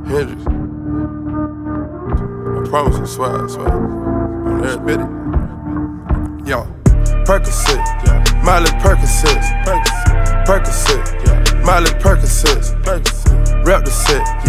Hendrix. I promise you, swag. On every bit. Yo, Percocet, Miley Percocet, Percocet, Miley Percocet, rep the set.